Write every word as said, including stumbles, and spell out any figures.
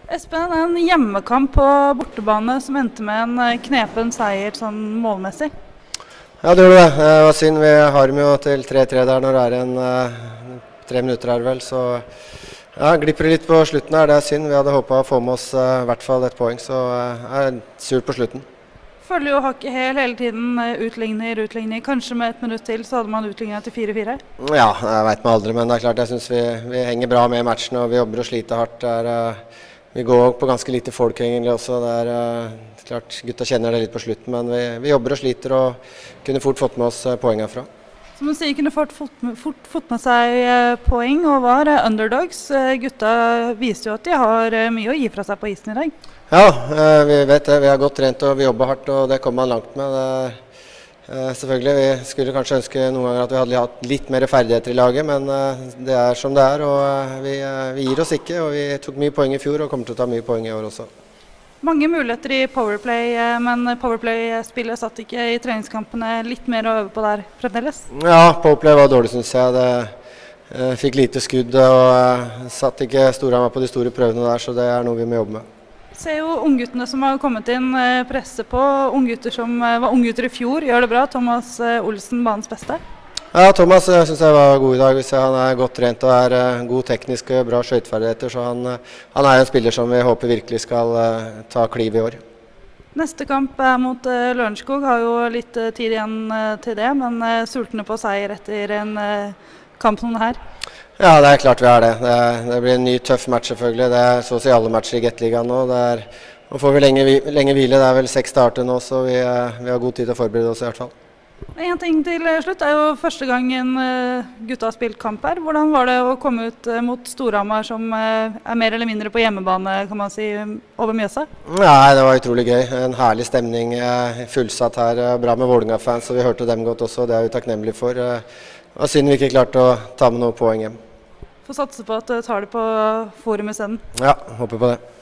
Espen, en hjemmekamp på bortebane som endte med en knepen seier sånn målmessig. Ja, det gjorde det. Det var synd. Vi har dem jo til tre tre der når det er en uh, tre minutter her vel, så ja, glipper det litt på slutten her. Det er synd. Vi hadde håpet å få med oss uh, i hvert fall et poeng, så uh, jeg er sur på slutten. Følger jo hakket hel hele tiden, utligner, utligner. Kanskje med et minutt til så hadde man utlignet til fire fire? Ja, jeg vet meg aldri, men det er klart jeg synes vi, vi henger bra med i matchen, og vi jobber og sliter hardt. Det er, uh, vi går på ganske lite folk egentlig også. Det er uh, klart gutta kjenner det litt på slutten, men vi, vi jobber og sliter og kunne fort fått med oss uh, poeng herfra. Som du sier, kunne fort fått med, fort, fått med seg uh, poeng og var uh, underdogs. Uh, gutta viste jo at de har uh, mye å gi fra seg på isen i dag. Ja, uh, vi vet det. Vi har godt trent og vi jobber hardt, og det kommer man langt med. Det, uh, selvfølgelig, vi skulle kanskje ønske noen ganger at vi hadde hatt litt mer ferdigheter i laget, men uh, det er som det er, og uh, vi, uh, vi gir oss ikke. Og vi tok mye poeng i fjor og kommer til å ta mye poeng i år også. Mange muligheter i Powerplay, men Powerplay-spillet satt ikke i treningskampene. Litt mer å øve på der fremdeles? Ja, Powerplay var dårlig, synes jeg. Det uh, fikk lite skudd og uh, satt ikke Storhamar på de store prøvene der, så det er noe vi må jobbe med. Ser jo ungguttene som har kommet inn, uh, presse på. Unggutter som uh, var unggutter i fjor, gjør det bra. Thomas uh, Olsen, banens beste. Ja, Thomas uh, synes jeg var god i dag. Han er godt trent og er uh, god teknisk og bra skøyteferdigheter, så han, uh, han er en spiller som vi håper virkelig skal uh, ta kliv i år. Neste kamp er mot uh, Lørenskog, har jo litt uh, tid igjen uh, til det, men uh, sultne på seier etter en uh, kamp som det her. Ja, det er klart vi er det. Det, er, det blir en ny tøff match selvfølgelig. Det er så å si alle matcher i Gateligaen nå. Det er, nå får vi lenge, lenge hvile, det er vel seks starter nå, så vi, uh, vi har god tid til å forberede oss i hvert fall. En ting til slutt, det er jo første gangen uh, gutta har spilt kamp her. Hvordan var det å komme ut uh, mot Storhamar som uh, er mer eller mindre på hjemmebane, kan man si, over Mjøsa? Nei, det var utrolig gøy. En herlig stemning, uh, fullsatt her. Uh, bra med Vålerenga-fans, og vi hørte dem godt også. Det er vi takknemlige for. Uh, det var synd vi ikke klarte å ta med noen poeng hjem. Får satse på at du tar det på forum i stedet. Ja, håper på det.